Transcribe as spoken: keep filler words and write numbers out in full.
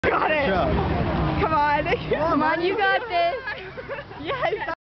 Got it. Come on. Come on, you got this.